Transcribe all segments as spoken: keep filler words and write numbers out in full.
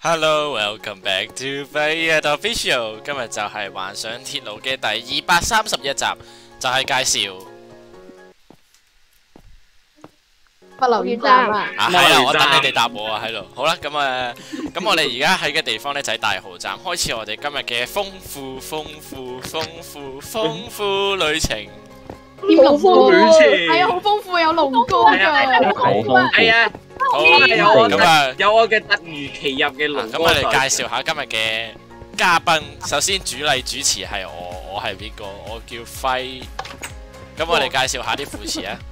Hello，welcome back to Fire Official。今日就係幻想鐵路嘅第二百三十一集，就係介紹物流園站啊！ 啊，係啊，我等你哋答我啊，喺度。好啦，咁誒，咁我哋而家喺嘅地方咧就喺大蠔站，開始我哋今日嘅豐富、豐富、豐富、豐富旅程。 點龍哥？係啊，好豐富，有龍哥㗎。 係啊。好有咁啊，有我嘅突如其入嘅龍哥。咁我哋介紹下今日嘅嘉賓。首先主禮主持係我，我係邊個？我叫輝。咁我哋介紹下啲副詞啊。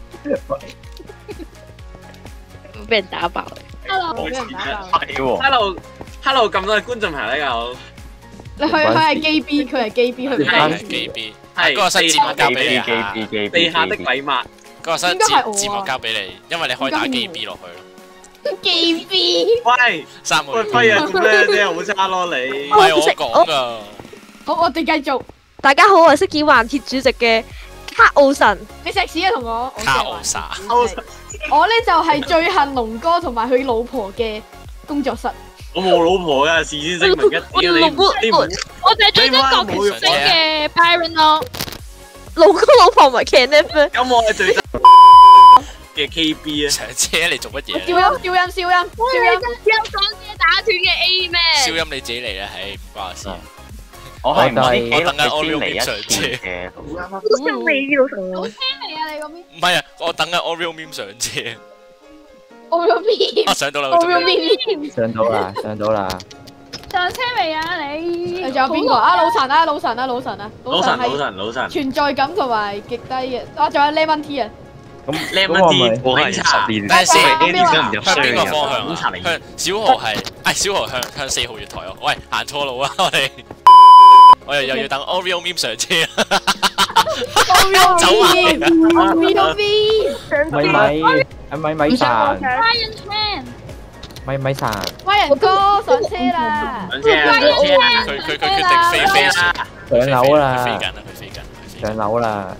俾人打爆。 Hello，俾人打爆。 係喎。Hello，Hello，咁多觀眾朋友大家好。 你佢佢係基 B，佢係基 B，佢唔係基 B。係嗰個新節目交俾你啊！ 地下的禮物。嗰個新節節目交俾你，因為你可以打基 B 落去咯。 基 B， 喂， 三個喂輝啊，咁咧真係好差咯你。 唔係我講噶。 好，我哋繼續。 大家好，我係飾演環鐵主席嘅卡奧神。 你食屎啊，同我。 卡奧薩。 我咧就係最恨龍哥同埋佢老婆嘅工作室。 我冇老婆噶，事先聲明一點你你唔。 我就係最憎郭權星嘅 Byron 咯。龍哥老婆唔係 Kenneth 咩？ 咁我係最憎嘅 K B 啊！ 上車你做乜嘢？ 消音，消音，消音，消音。 有講嘢打斷嘅 A 咩？ 消音你自己嚟啦，唉，唔關我事。 我係唔知我等緊 Oreo 嚟 Meme 上車嘅。 好聲味呢度同我。 好聽嚟啊！你個面。 唔係啊，我等緊 Oreo Meme 上車。 Oreo Meme。 啊，上到啦 Oreo Meme。 上到啦，上到啦。 上車未啊你？仲有邊個啊？老陳啊，老陳啊，老陳啊。 老陳，老陳，老陳。 存在感同埋極低嘅，啊，仲有 Lemon Tea 啊。 咁 Lemon Tea 我係十年， 等陣先， 呢啲想唔入向邊個方向啊？ 向向小豪係，誒小豪向向四號月台哦。喂，行錯路啊！我哋，我又又要等 Oreo Meme 上車啦。 Oreo Meme，Oreo Meme， 咪咪，係咪咪神？咪咪神。 威人哥上車啦！ 上車啊！上車啊！ 佢佢佢決定飛飛上上樓啦！ 佢飛緊啦！佢飛緊，佢飛緊。 上樓啦！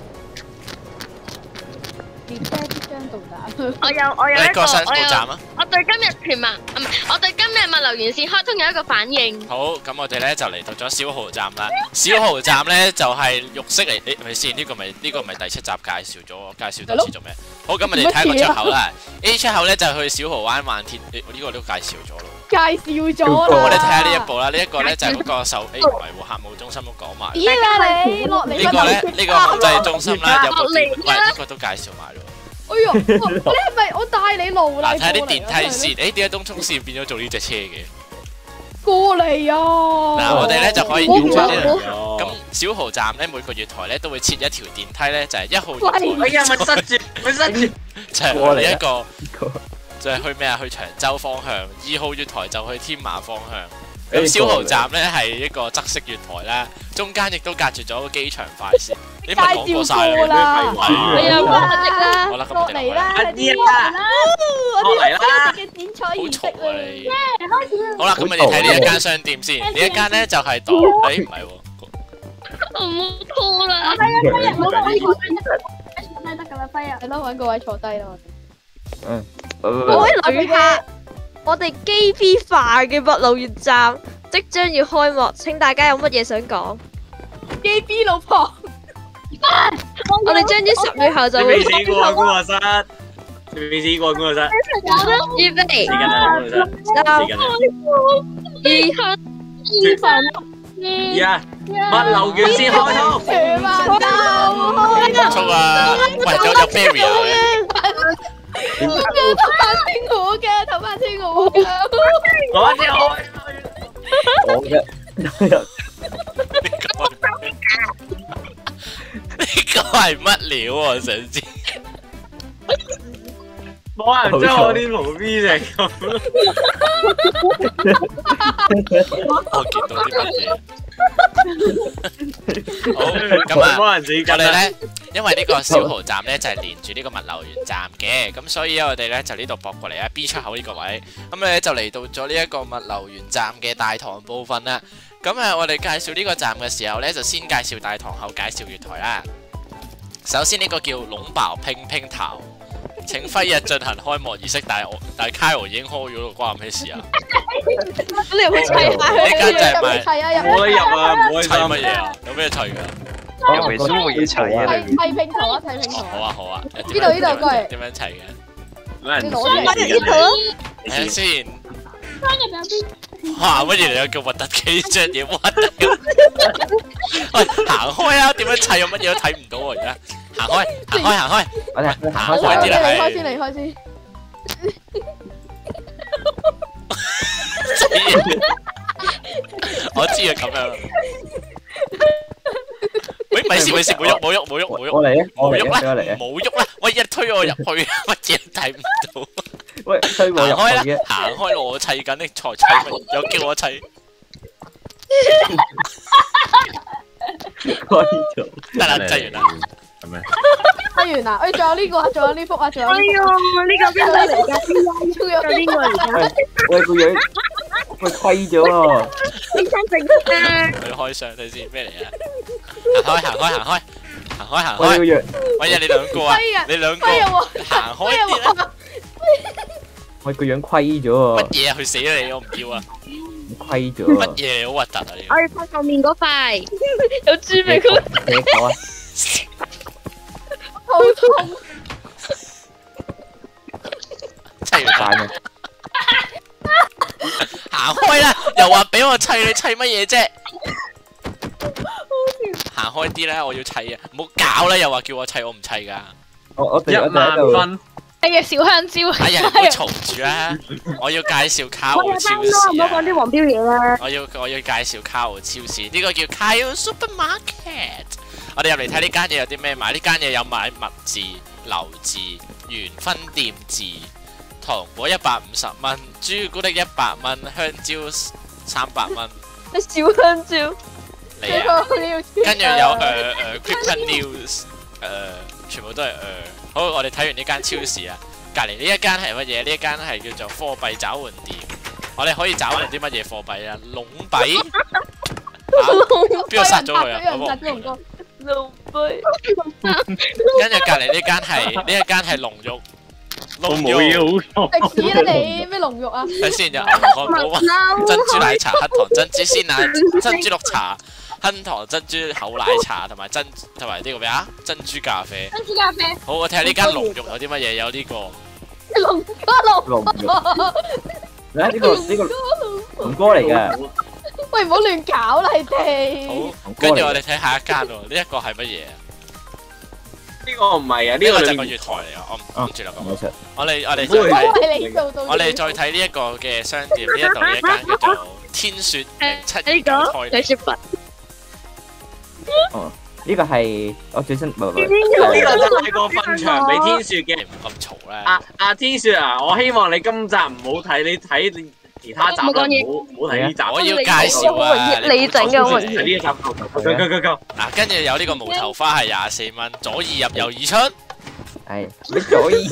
列車即將到達。 我有我有一個，我有站啊！ 我對今日屯馬唔係，我對今日物流園線開通有一個反應。 好，咁我哋咧就嚟到咗小蠔站啦。小蠔站咧就係肉色嚟，你係咪先？呢個咪呢個咪第七集介紹咗，介紹多次做咩？好，咁我哋睇個出口啦。A 出口咧就去小蠔灣環鐵，呢個都介紹咗咯。 介紹咗啦。 咁我哋睇下呢一部啦，呢一個咧就係嗰個售 A 唔係喎，客務中心都講埋。 咦啦你落嚟。 呢個咧呢個控制中心啦，有部電，喂呢個都介紹埋咯。 哎呦，你係咪我帶你路啦？ 嗱，睇下啲電梯線，誒點解東涌線變咗做呢隻車嘅？ 過嚟啊！ 嗱，我哋咧就可以演出呢樣嘢。咁小蠔站咧每個月台咧都會設一條電梯咧，就係一號月台。 哎呀，咪塞住，咪塞住。 就係我哋一個，就係去咩啊？去長洲方向。二號月台就去天馬方向。咁小蠔站咧係一個側式月台啦，中間亦都隔住咗個機場快線。你咪講過晒啦， 你有冇壓力啊？ 好啦，咁我哋嚟啦， 阿姨啊， 我嚟啦！ 嘅剪彩儀式好嘈啊你！好啦，咁我哋睇呢一間商店先。呢一間咧就係檔，誒唔係喎。 我冇拖啦。 輝啊輝啊，我可以坐低得㗎啦，輝啊，你攞揾個位坐低啦。 嗯。 各位旅客，我哋基 B 化嘅物流園站即將要開幕，請大家有乜嘢想講？ 基 B 老婆。 我哋將於十秒後就會未試過工作室，未試過工作室。 預備。 時間啦，工作室。時間啦。 二分。 而家物流園先開通。 全萬兜。 速啊！喂，有有 barrier 嘅。 頭髮清我嘅，頭髮清我嘅。 我先開。 我嘅。 呢個係乜料啊？想知？ 冇人將我啲毛 B 成咁。 我見到啲乜嘢？好，咁啊， 冇人自己我哋咧，因為呢個小蠔站咧就係連住呢個物流園站嘅，咁所以咧我哋咧就呢度駁過嚟啊 B 出口呢個位，咁咧就嚟到咗呢一個物流園站嘅大堂部分啦。咁啊，我哋介紹呢個站嘅時候咧，就先介紹大堂，後介紹月台啦。首先呢個叫龍爆乒乒頭， 請輝日進行開幕儀式，但係我但係 Kyle 已經開咗咯，關我咩事啊？ 咁你又去砌下佢？ 呢間就係咪砌啊入唔可以入啊！唔可以砌乜嘢啊？有咩砌㗎？ 我微信會砌啊！ 砌砌拼圖啊，砌拼圖。 好啊好啊， 呢度呢度過嚟。 點樣砌嘅？ 你攞出嚟呢度睇下先。哇！乜嘢嚟啊？叫核突機張嘢核突咁。喂，行開啊！點樣砌啊？乜嘢都睇唔到喎！而家行開，行開，行開。 我哋行行開開啲啦， 離開先，離開先。 我知啊，咁樣。喂，咪先咪先，冇喐冇喐冇喐冇喐。 我嚟啊！我冇喐嚟啊！我嚟啦， 啊！ 冇喐啦！喂，一推我入去，乜嘢都睇唔到。 喂，推我入行開啦去嘅，， 行開我砌緊，你才砌乜？又叫我砌， 開咗。 得啦，砌完啦。 係咩？ 砌完啦，誒，仲有呢個啊，仲有呢幅啊，仲有呢哎呀，呢個邊個嚟㗎？ 仲有邊個嚟㗎？ 喂，個樣喂虧咗喎！ 你真正嘅。 佢開箱睇先咩嚟啊？行開行開行開行開行開。 喂個樣， 喂呀，你兩個啊揮啊， 你兩個揮啊喎， 行開啲啦。 喂個樣虧咗喎， 乜嘢啊？去死啦你！我唔要啊！ 虧咗乜喎。 嘢好核突啊你！ 我要拍後面嗰塊，有豬味佢。 你講啊！ 好痛。 砌完扮啊！ 行開啦！又話俾我砌，你砌乜嘢啫？行開啲啦！我要砌啊！唔好搞啦！又話叫我砌，我唔砌噶。 我我一哋我哋喺度。 萬分。 哎呀，小香蕉。 哎呀，唔好嘈住啊！我要介紹卡奧超市唔好講啲啊！ 黃標嘢啦。 我要我要介紹卡奧超市，呢個叫 Kyle Supermarket。我哋入嚟睇呢間嘢有啲咩買？呢間嘢有買物字、流字、原分店字、糖果一百五十蚊，朱古力一百蚊，香蕉三百蚊。 小香蕉。 你啊，跟住有誒誒 Quicken News，誒全部都係誒。好，我哋睇完呢間超市啊，隔離呢一間係乜嘢？呢一間係叫做貨幣找換店。我哋可以找換啲乜嘢貨幣啊？龍幣。邊個殺咗佢啊？ 殺咗龍哥。 龍幣。 跟住隔離呢間係呢一間係龍肉。 我冇嘢好講。 食屎啦你！咩龍肉啊？ 睇先有銀漢堡雲、珍珠奶茶、黑糖珍珠鮮奶、珍珠綠茶、黑糖珍珠厚奶茶同埋珍同埋呢個咩啊？珍珠咖啡。 珍珠咖啡。 好，我睇下呢間龍肉有啲乜嘢？有呢個龍哥龍。 龍肉。咧呢個呢個龍哥嚟㗎。 喂，唔好亂搞啦，你哋。 好，跟住我哋睇下一間喎。呢一個係乜嘢啊？ 呢個唔係啊， 呢個就係呢個個月台嚟啊！我唔諗住啦冇錯。 我哋我哋都再睇， 係你做到。 我哋再睇呢一個嘅商店，呢一度呢一間叫做天雪零七二九開有雪佛。 哦，呢個係我最新唔係唔係呢個就係個墳場俾天雪嘅。 唔好咁嘈啦。 阿阿天雪啊，我希望你今集唔好睇，你睇其他集啦，唔好唔好睇呢集。 我要介紹啊！ 你整嘅我睇呢一集夠夠夠夠夠夠。 嗱，跟住有呢個無頭花係廿四蚊，左耳入右耳出。 係你左耳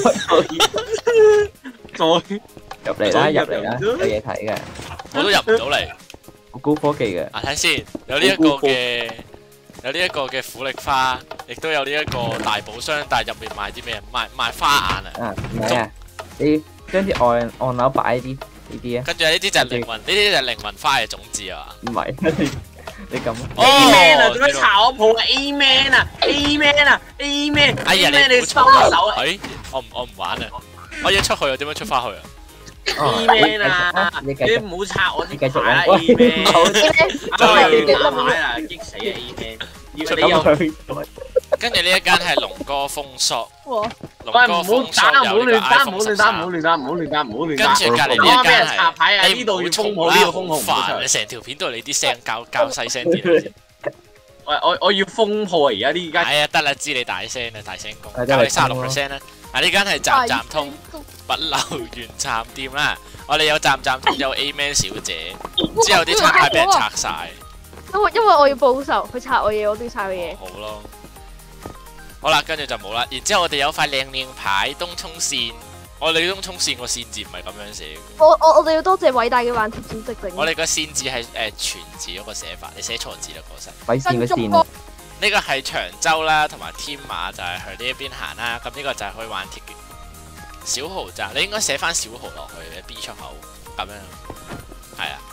再入嚟啦，入嚟啦，有嘢睇嘅， 我都入唔到嚟。 好高科技嘅。 啊，睇先，有呢一個嘅，有呢一個嘅苦力花，亦都有呢一個大寶箱，但係入面賣啲咩？賣賣花眼啊！ 啊，唔係啊，你將啲按按鈕擺啲呢啲啊， 跟住呢啲就係靈魂，呢啲就係靈魂花嘅種子啊！ 唔係你你咁啊。 A man 啊， 哦， 做咩查我鋪啊 A man 啊 A man 啊 A man， 哎呀， A man 你唔收好手啊哎，我唔我唔玩啊！我要出去啊，點樣出翻去啊？ A man 啊， 你繼續， 你唔好拆我啲你繼續牌啦啊。 A man， 再打牌啦，激死啊 A man，要出你有。 咁去。 跟住呢一間係龍哥風索， 哇！ 龍喂，唔哥好風索打，唔好有呢個亂打，唔好 iPhone 亂打，唔十三好。亂打，唔好亂打，唔好亂打。 跟住隔離呢一我俾人間插牌啊！ 係， 呢度要封號， 啦， 呢度封號唔好煩啊！ 出。 成條片都係你啲聲，較較細聲啲先。 喂，我我要封號啊！而家呢家哎呀，得啦，知你大聲啦，大聲講， 係教你三十真係六 percent 啦。啊，呢間係站站通物流園站店啦，我哋有站站通，有 A Man 小姐，之後啲拆牌俾人拆晒。 因為因為我要報仇，佢拆我嘢，我都要拆佢嘢。 好咯，好啦，跟住就冇啦。然之後我哋有塊靚靚牌東涌線，我哋東涌線個線字唔係咁樣寫嘅， 我我我哋要多謝偉大嘅幻鐵主席整。 我哋個線字係誒全字嗰個寫法，你寫錯字啦嗰陣。 鬼線嘅線， 呢個係長洲啦，同埋天馬就係去呢一邊行啦。咁呢個就係去玩鐵小豪站，你應該寫翻小豪落去嘅 B 出口咁樣，係啊。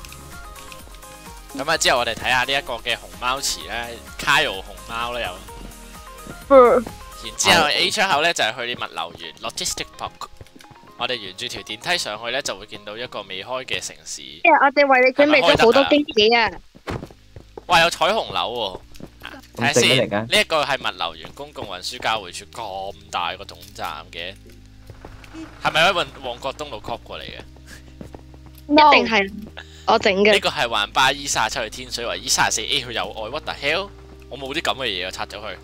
咁啊，之後我哋睇下呢一個嘅熊貓池咧 ，Kyle 熊貓咧有。然之後 A 出口咧就係、是、去啲物流園 Logistic Park。我哋沿住條電梯上去咧，就會見到一個未開嘅城市。 即係我哋為你準備咗好多驚喜啊！ 哇，有彩虹樓喎！睇下先，呢一個係物流園公共運輸交匯處，咁大個總站嘅，係咪喺旺旺角東路 copy 過嚟嘅？ 一定係我整嘅。 呢個係環巴 E 三十七去天水圍 ，E 三十四 A 去友愛 ，what the hell？ 我冇啲咁嘅嘢啊，拆咗佢。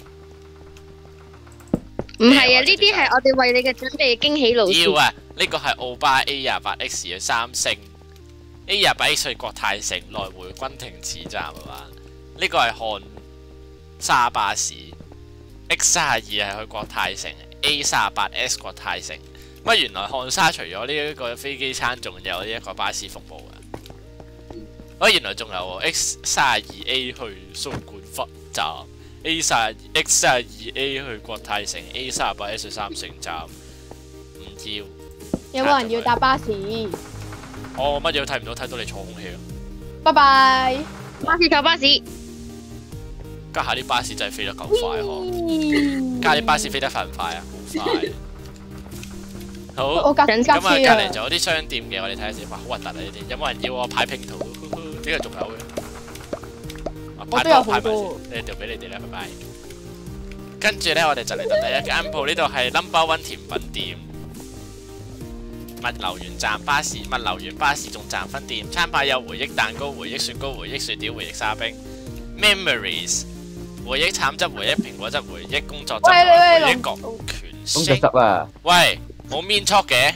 唔係啊，呢啲係我哋為你嘅準備驚喜路線。 要啊！呢個係澳巴 A 廿八 X 嘅三星 ，A 廿八 X 去國泰城來回軍庭始站啊嘛。呢個係漢沙巴士 X 三十二係去國泰城 ，A 三十八 S 國泰城。乜原來漢沙除咗呢一個飛機餐，仲有呢一個巴士服務嘅。乜原來仲有 X 三十二 A 去掃管笏站。A 三 X 三十二 A 去國泰城 ，A 三十八 S 去三聖站，唔要。 有冇人要搭巴士？ 我乜嘢都睇唔到，睇到你坐空氣咯。 拜拜。 巴士坐巴士。 家下啲巴士真係飛得夠快嗬！家下啲巴士飛得快唔快啊？好快。好。 我隔緊咁啊，隔離仲有啲商店嘅，我哋睇下先。哇，好核突啊！呢啲，有冇人要我派拼圖？呢個仲有嘅。 我都有好多， 你掉俾你哋啦，拜拜。跟住咧，我哋就嚟到第一間鋪，呢度係 Number One 甜品店。物流園站巴士，物流園巴士總站分店，餐牌有回憶蛋糕、回憶雪糕、回憶雪條、回憶沙冰。Memories， 回憶橙汁、回憶蘋果汁、回憶工作汁、回憶角拳星。 工作汁啊！ 喂，冇面戳嘅，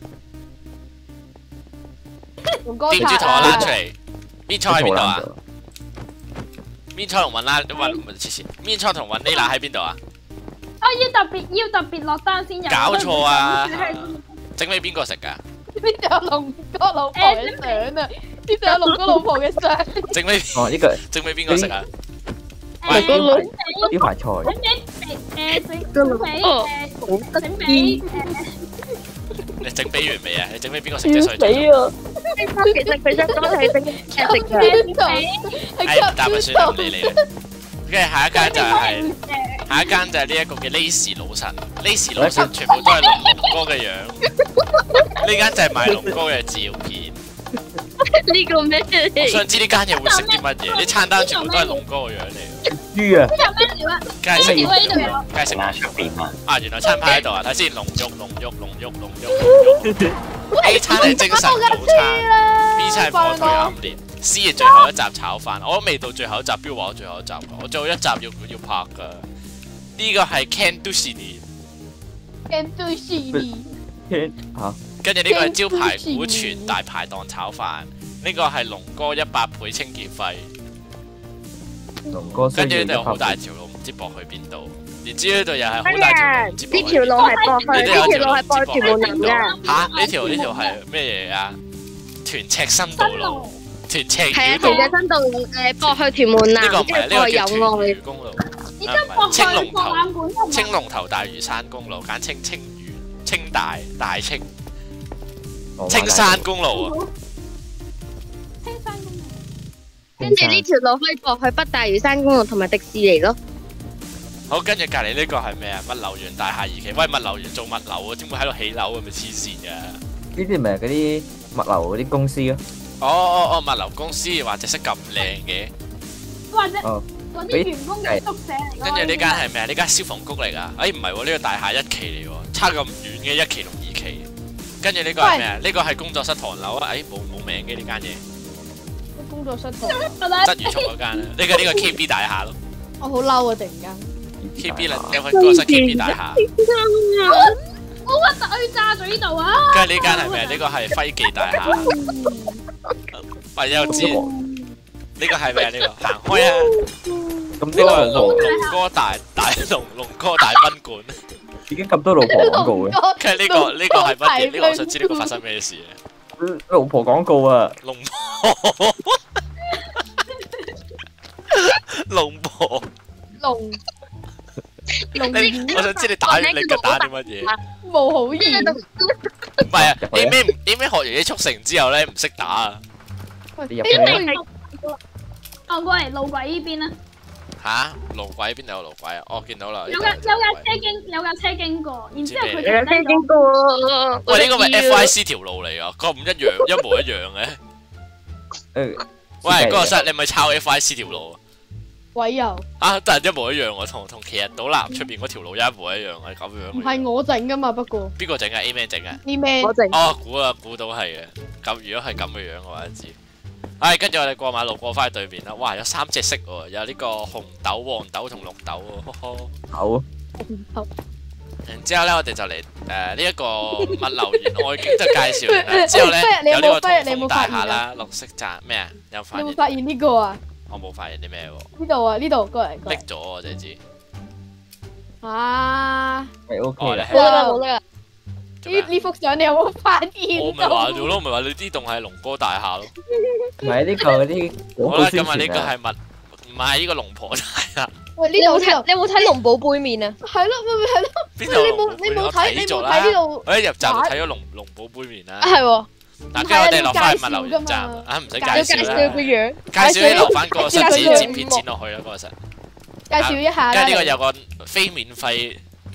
店主同我拉出嚟，面戳喺邊度啊？面菜同雲啦，雲黐線。面菜同雲呢拿喺邊度啊？ 我要特別要特別落單先有。 搞錯啊！整俾邊個食㗎？ 呢度有龍哥老婆嘅相啊！呢度有龍哥老婆嘅相。 整俾哦，呢個整俾邊個食啊？ 喂，呢排菜。 誒整整俾誒整俾誒。 你整俾完未啊？你整俾邊個食啫？水俾啊！其實佢想講係整俾食嘅。 係唔答咪算啦，唔理你啦。跟住下一間就係下一間就係呢一個嘅 Lacy 老神 ，Lacy 老神全部都係龍龍哥嘅樣。呢間就係賣龍哥嘅照片。 呢個咩？ 我想知呢間嘢會食啲乜嘢？啲餐單全部都係龍哥嘅樣嚟。 豬啊！ 有咩料啊？ 梗係食呢度有。 梗係食拉出邊啊！ 啊，原來餐牌喺度啊！睇先，龍肉、龍肉、龍肉、龍肉、龍肉。A 餐係精神早餐 ，B 餐係火腿奄列 ，C 係最後一集炒飯。我都未到最後一集，標話我最後一集，我最後一集要要拍噶。呢個係 Can Do City。Can Do City。 嚇！ 跟住呢個係招牌股全大排檔炒飯，呢個係龍哥一百倍清潔費。 龍哥跟住呢度有好大條路，唔知駁去邊度。然之後呢度又係好大條路，唔知駁去邊度。 呢條路係駁去，呢條路係駁去屯門南㗎。 嚇！呢條呢條係咩嘢啊？屯赤新道路，屯赤係啊， 繞道。 屯赤新道路誒駁去屯門南， 呢個唔係呢個叫屯友愛嶼公路。 而家駁去博覽館同埋青龍頭大嶼山公路，簡稱青嶼、青大、大青、青山公路啊！ 青山公路。 跟住呢條路可以駁去北大嶼山公路同埋迪士尼咯。 好，跟住隔離呢個係咩啊？物流園大廈二期，喂，物流園做物流啊？點會喺度起樓啊？咪黐線㗎！ 呢啲咪係嗰啲物流嗰啲公司咯。 哦哦哦，物流公司或者識咁靚嘅， 或者嗰啲員工嘅宿舍嚟。 跟住呢間係咩啊？呢間消防局嚟㗎。哎，唔係喎，呢個大廈一期嚟喎，差咁遠嘅一期同二期。跟住呢個係咩啊？呢個係工作室唐樓啊！哎，冇冇名嘅呢間嘢。 工作室堂。 鰂魚涌嗰間啊，呢個呢個 K B 大廈咯。 我好嬲啊！突然間。 K B 啦，有份工作室 K B 大廈。 好核突啊！要炸咗呢度啊！ 跟住呢間係咩？呢個係輝記大廈。喂，又知呢個係咩？呢個行開啊！ 咁呢個龍龍哥大大龍龍哥大賓館。 已經咁多老婆廣告嘅。 跟住呢個呢個係乜嘢？呢個我想知呢個發生咩事啊？ 老婆廣告啊！ 龍婆。龍婆。 龍。龍你我想知你打你嘅打啲乜嘢？ 冇好言。 唔係啊，A 咩 A 咩學完啲速成之後咧唔識打啊。 你入去。 哦，過嚟路軌呢邊啊！ 吓？路軌邊度有路軌啊？我見到啦。 有架有架車經有架車經過，然之後佢有架車經過。 喂，呢個咪 F I C 條路嚟啊？咁唔一樣，一模一樣嘅。 誒。 喂，嗰個室你咪抄 F I C 條路啊？ 鬼有。 啊，但係一模一樣喎，同同其實島南出邊嗰條路一模一樣係咁樣。 唔係我整噶嘛，不過。 邊個整啊 ？A 咩整啊 ？A 咩？ 我整。 哦，估啊，估到係嘅。咁如果係咁嘅樣嘅話，就知。唉，跟住我哋過馬路過翻去對面啦。哇，有三隻色喎，有呢個紅豆、黃豆同綠豆喎。 好。 然之後咧，我哋就嚟誒呢一個物流園外景就介紹完啦。之後咧有呢個通風大廈啦，綠色站咩啊？有發現？ 有冇發現呢個啊？ 我冇發現啲咩喎。 呢度啊，呢度過嚟。 拎咗我淨係知。 啊。 係 OK 啦。 冇得啦，冇得啦。 呢呢幅相你有冇發現？ 我咪話咗咯，咪話你呢棟係龍哥大廈咯。 唔係呢個嗰啲。 好啦，今日呢個係物，唔係呢個龍婆大廈。 喂， 你有冇睇？你有冇睇龍寶杯麵啊？ 係咯，咪咪係咯。 邊度？ 你冇你冇睇你冇睇呢度？ 我一入站就睇咗龍龍寶杯麵啦。 係喎。 嗱，跟住我哋落翻去物流園站啊，唔使介紹啦。 介紹個樣。 介紹啲留翻嗰個室，自己剪片剪落去啦，嗰個室。 介紹一下啦。 跟住呢個有個非免費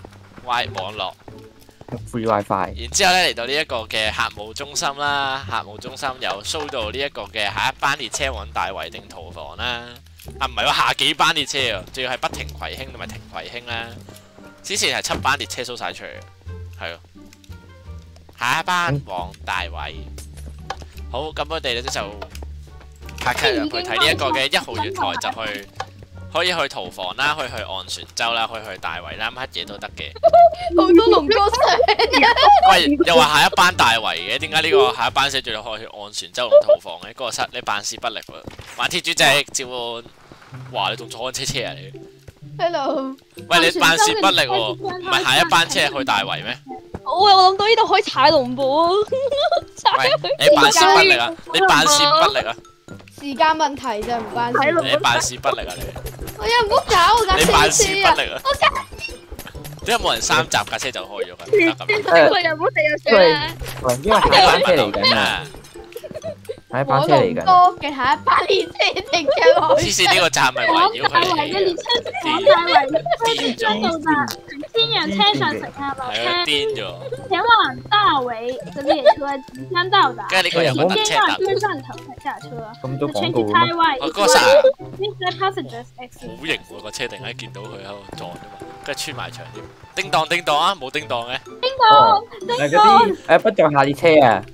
Wi 網絡。 Free WiFi。 然之後咧嚟到呢一個嘅客務中心啦，客務中心又 show 到呢一個嘅下一班列車往大圍定屠房啦。啊，唔係喎，下幾班列車啊，仲要係不停葵興同埋停葵興啦。之前係七班列車 show 晒出嚟嘅，係咯。下一班往大圍。好，咁我哋咧就卡卡入去睇呢一個嘅一號月台，就去可以去屠房啦，可以去岸船洲啦，可以去大圍啦，乜嘢都得嘅。 好多龍哥相。 喂，又話下一班大圍嘅，點解呢個下一班寫住你可以去岸船洲同屠房嘅？嗰個室你辦事不力喎。馬鐵主席召喚，哇！你仲坐緊車車啊你 ？Hello。 喂，你辦事不力喎，唔係下一班車去大圍咩？ 我我諗到呢度可以踩龍寶啊！ 喂，你辦事不力啊！你辦事不力啊！ 時間問題啫，唔關事。 你辦事不力啊你！ 我又唔好搞我架車。 你辦事不力啊！ 我架。 點解冇人三集架車就開咗㗎？ 呢個又唔好成日上啊！ 喂，因為下一班車嚟緊啊！下一班車嚟緊。 多嘅下一班列車停嘅落。 黐線，呢個站咪圍繞佢嚟嘅列車往大圍列車到達，先讓車上乘客落車。 癲咗！ 前往大圍嘅列車即將到達， 跟住呢個有個特先讓車站頭才下車。 咁多廣 The 告 train 嘅 to Taiwan 我嗰陣 Please let passengers exit。 好型喎個車，突然間見到佢喺度撞啫嘛，跟住穿埋牆添。叮當叮當啊，冇叮當嘅。 叮當， 係嗰啲誒不在下列車啊！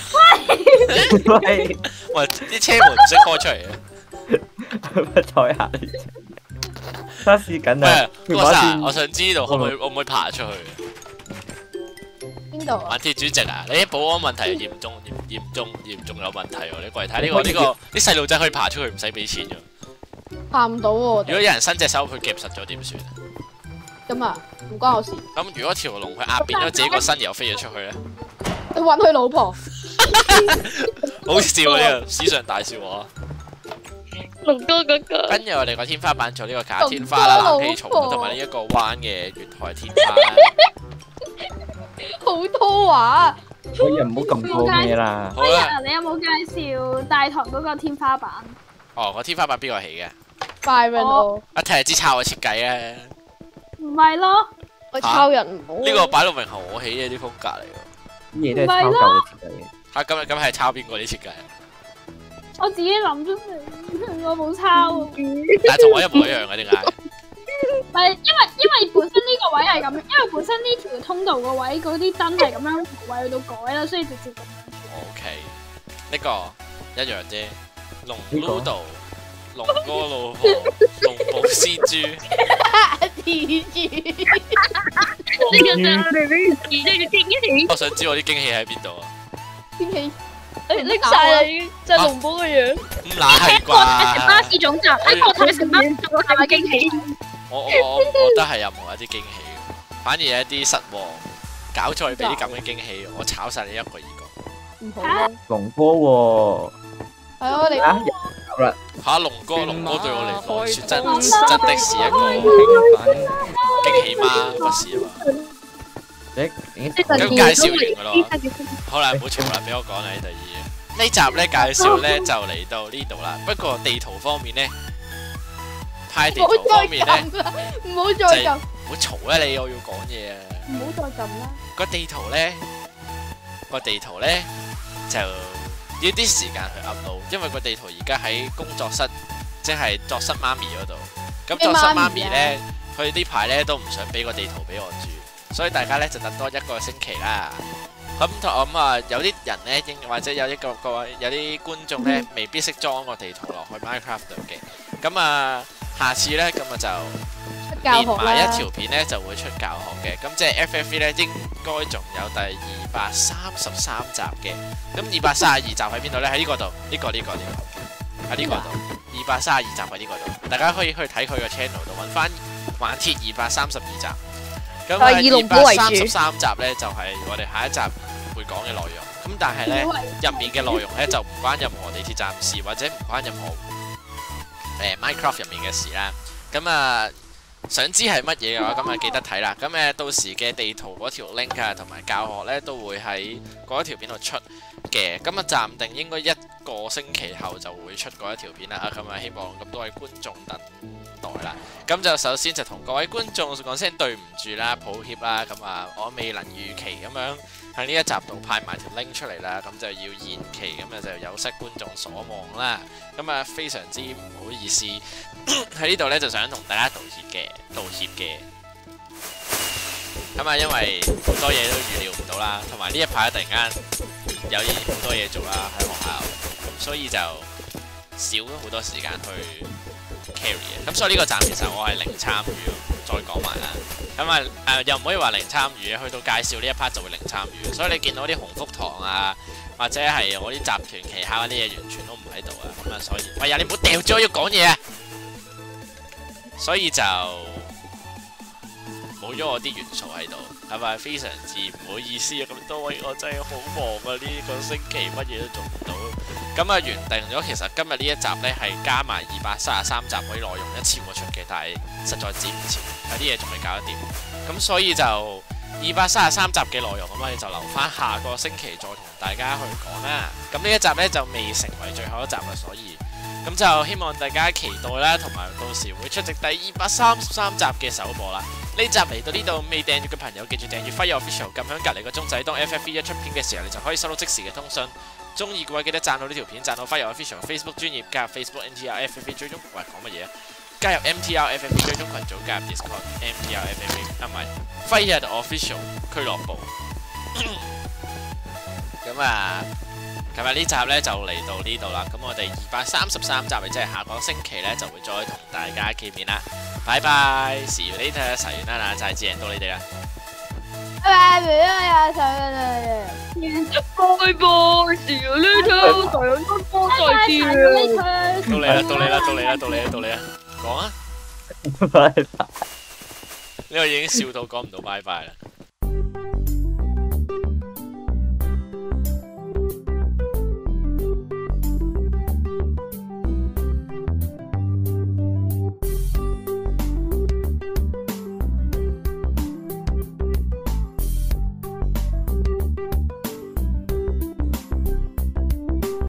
喂喂，啲車門唔識開出嚟嘅。 不在下列車。測試緊啊！ 嗰陣我想知道可唔可以可唔可以爬出去？ 邊度啊？ 馬鐵主席啊，你啲保安問題嚴重嚴嚴重嚴重有問題喎！你過嚟睇呢個呢個啲細路仔可以爬出去唔使俾錢㗎。 爬唔到喎。如果有人伸隻手去夾實咗點算？ 咁啊，唔關我事。 咁如果條龍佢壓扁咗自己個身，然後飛咗出去咧？ 你揾佢老婆。 好笑啊！呢個史上大笑話。 龍哥嗰個。 跟住我哋個天花板做呢個假天花啦、冷氣槽同埋呢一個彎嘅月台天花啦。 好多話。 可以唔好咁多咩啦。 好啦， 你有冇介紹大堂嗰個天花板？ 哦，個天花板邊個起嘅？ Byron 我。 一睇就知抄我設計咧。 唔係咯。 我抄人唔好。 呢個擺到明係我起嘅啲風格嚟㗎。 啲嘢都係抄舊嘅設計嘅。 嚇！咁咁係抄邊個啲設計啊？ 我自己諗出嚟，我冇抄。 但係同我一模一樣嘅點解？ 唔係因為因為本身呢個位係咁，因為本身呢條通道個位嗰啲燈係咁樣位去到改啦，所以直接咁樣。 O K，呢個一樣啫。龍 Ludo、龍哥老婆、龍寶絲豬。 蜘蛛。 呢個就係我哋俾而家嘅驚喜。 我想知我啲驚喜喺邊度啊？ 驚喜。 誒拎晒啦已經，就係龍寶嘅樣。 咁乸係國泰城巴啩？ 士總站，喺國泰城巴士總站係咪驚喜？ 我我我我覺得係任何一啲驚喜嘅，反而有一啲失望。搞錯俾啲咁嘅驚喜，我炒晒你一個二個。 唔好啦。 龍哥喎。 係啊，我哋。 啊，有啦。 嚇龍哥，龍哥對我嚟講，説真真的是一個驚喜嗎？不是啊嘛。 咁介紹完噶咯。好啦，唔好嘈啦，俾我講啦，第二呢集咧介紹咧就嚟到呢度啦。不過地圖方面咧，派地圖方面咧， 唔好再撳， 唔好嘈啦你，我要講嘢啊！ 唔好再撳啦。 個地圖咧，個地圖咧就要啲時間去 upload，因為個地圖而家喺工作室，即係作室媽咪嗰度。咁作室媽咪咧，佢呢排咧都唔想俾個地圖俾我住，所以大家咧就等多一個星期啦。咁咁啊，有啲人咧，或者有一個個有啲觀眾咧，未必識裝個地圖落去 Minecraft 度嘅。咁啊，下次咧咁啊就連埋一條片咧就會出教學嘅。咁即係 F F V 咧應該仲有第二百三十三集嘅。咁二百三十二集喺邊度咧？喺呢個度，呢個呢個呢個喺呢個度。二百三十二集喺呢個度，大家可以去睇佢個 channel 度揾翻玩鐵二百三十二集。咁啊，二百三十三集咧就係我哋下一集會講嘅內容。咁但係咧入面嘅內容咧就唔關任何地鐵站事，或者唔關任何誒 Minecraft 入面嘅事啦。咁啊，想知係乜嘢嘅話，咁啊記得睇啦。咁誒到時嘅地圖嗰條 link 啊，同埋教學咧都會喺嗰一條片度出嘅。咁啊暫定應該一個星期後就會出嗰一條片啦。啊咁啊希望咁多位觀眾等待啦。咁就首先就同各位觀眾講聲對唔住啦，抱歉啦。咁啊我未能預期咁樣喺呢一集度派埋條 link 出嚟啦，咁就要延期，咁啊就有失觀眾所望啦。咁啊非常之唔好意思喺呢度咧就想同大家道歉嘅，道歉嘅。咁啊因為好多嘢都預料唔到啦，同埋呢一排突然間有好多嘢做啦喺學校，咁所以就少咗好多時間去 carry 嘅。咁所以呢個站其實我係零參與，再講埋啦。咁啊誒又唔可以話零參與嘅，去到介紹呢一 part 就會零參與。所以你見到啲鴻福堂啊，或者係我啲集團旗下嗰啲嘢，完全都唔喺度啊。咁啊所以，喂呀你唔好掉咗，我要講嘢啊！所以就冇咗我啲元素喺度，係咪非常之唔好意思啊？咁多位我真係好忙啊！呢、這個星期乜嘢都做唔到。咁啊原定咗其實今日呢一集呢係加埋二百三十三集嗰啲內容一次過出嘅，但係實在剪唔切，有啲嘢仲未搞得掂。咁所以就二百三十三集嘅內容咁啊，就留翻下個星期再同大家去講啦。咁呢一集呢就未成為最後一集啦，所以咁就希望大家期待啦，同埋到時會出席第二百三十三集嘅首播啦。呢集嚟到呢度未訂閱嘅朋友，記住訂閱 Fire Official， 撳響隔離個鐘仔，當 F F V 一出片嘅時候，你就可以收到即時嘅通訊。中意嘅話記得讚好呢條片，讚好 Fire Official Facebook 專頁，加入 Facebook N T R F F V 追蹤，喂講乜嘢啊？加入 M T R F F V 追蹤群組，加入 Discord M T R F F V 啊唔係 Fire Official 俱樂部。咁啊，今日呢集咧就嚟到呢度啦。咁我哋二百三十三集，即係下個星期咧就會再同大家見面啦。拜拜，See you later，齊完啦，就係見到你哋啦。 拜拜，唔該啊，齊啦。 拜拜，See you later，齊完多再見。 到你啦，到你啦，到你啦，到你啦，到你啦，講啊！ 拜拜。 呢個已經笑到講唔到拜拜啦。